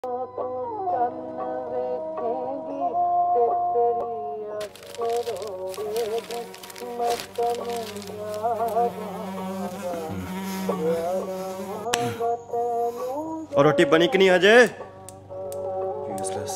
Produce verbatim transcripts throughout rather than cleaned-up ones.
और रोटी बनी कि नहीं अजय? यूजलेस।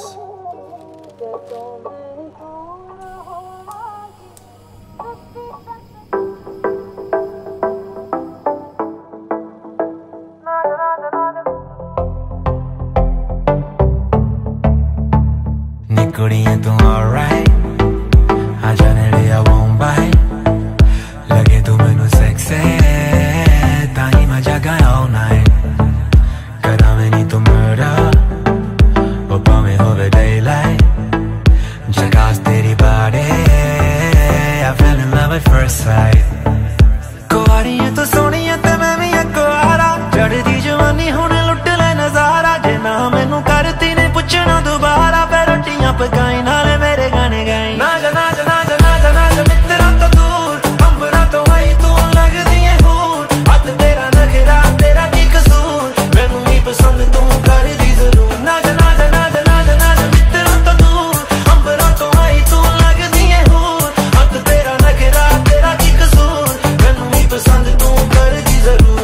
कुड़ियां तू alright, आजा नेड़े I won't bite, लगे तू मैनू sexy, ताही मैं जागा all night, करा मैं नी तू murder, वो पावे होवे daylight, जगास तेरी body, I fell in love at first sight, कुआरियां तू सोनियां ते मैं भी कुआरा, चढ़दी जवानी हुण लुट ले नजारा, जे ना मैनू करती ने पुछना दोबारा, पकाई नाले मेरे गाने गाई। नाजा नाजा नाजा नाजा नाजा मित्रा तो दूर, अंबरा तो आई तू लगदी है हूर, हथ तेरा नखरा तेरा की कसूर, मैनू ही पसंद तू कर दी जरूर। नाजा नाजा नाजा नाजा नाजा मित्रा तो दूर, अंबरा तो आई तू लगदी है हूर, हथ तेरा नखरा तेरा की कसूर, मैनू ही पसंद तू कर दी जरूर।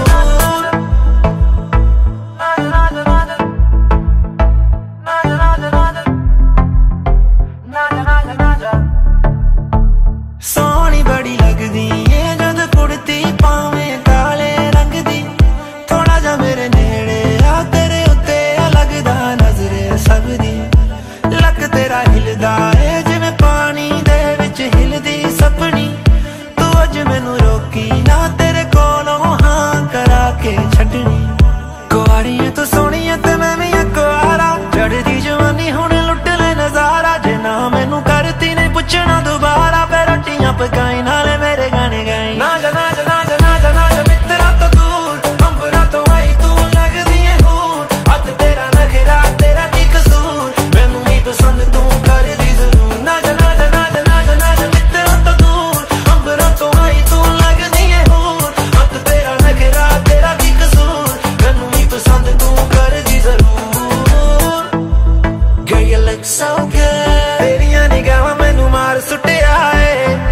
सोनी बड़ी लगदी है जद कुड़ती पावे काले रंग दी, थोड़ा जा मेरे नेड़े आ तेरे उत्ते लगदा नजरे सब दी, लक तेरा हिलदा है जिवें पानी दे विच हिलदी सपनी, तू अज मैनू रोकी ना तेरे कोलों हां करा के छड्डनी, कुआरियां तू सोनियां ते मैं भी कुआरा, चढ़दी जवानी हुण लुट ले नजारा, जे ना मैनू करती ने पुछना दोबारा, पकाई नाले मेरे गाने गाई। नाजा नाजा नाजा नाजा नाजा मित्रा तो दूर, अंबरा तो आई तू लगदी है हूर, हथ तेरा नखरा तेरा की कसूर, मैनू ही पसंद तू कर दी जरूर। नाजा नाजा नाजा नाजा नाजा मित्रा तो दूर, अंबरा तो आई तू लगदी है हूर, हथ तेरा नखरा तेरा की कसूर, मैनू ही पसंद तू कर दी जरूर। Girl you look so good, तेरियां निगाहां मैनू मार सुटिया है,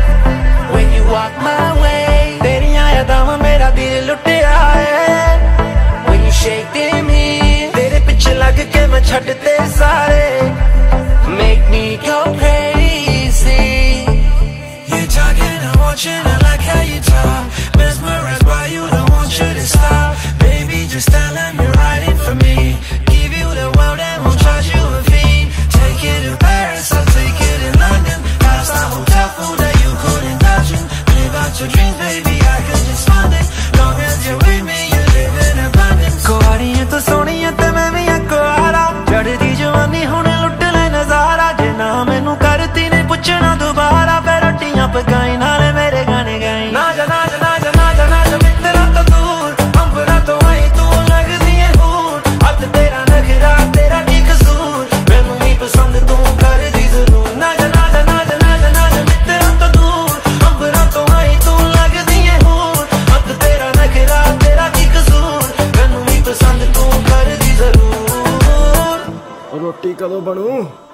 walk my way, तेरियां यादां मेरा दिल लुटिया है, when you shake me, तेरे पीछे लग के मैं छड्डते सारे, make me go crazy, you're talking, I'm watching, I like how you talk, mesmerized by you, don't want you to stop, baby just tell them you're riding for me, give you the world and won't charge you a fee, take it to Paris, I'll take it in London, house the hotel food that you couldn't touch in, about your dreams, baby, I could just fund it, long as you're with me, you live in abundance. कुआरियां तो सोनियां ते मैं भी कुआरा, चढ़दी जवानी हुण लुट ले नजारा, जे ना मैनू करती ने पुछना दोबारा, फिर रोटियां पकाई नाले मेरे गाने गाई। नाजा नाजा नाजा नाजा नाजा मित्रा तो दूर, अंबरा तो आई तू लगदी है हूर, हथ तेरा नखरा तेरा की कसूर, मैनू ही पसंद तू कर दी जरूर। नाजा नाजा नाजा नाजा नाजा मित्रा तो दूर, अंबरा तो आई तू लगदी है हूर, हथ तेरा नखरा तेरा की कसूर, मैनू ही पसंद तू कर दी जरूर। रोटी कदों बनू?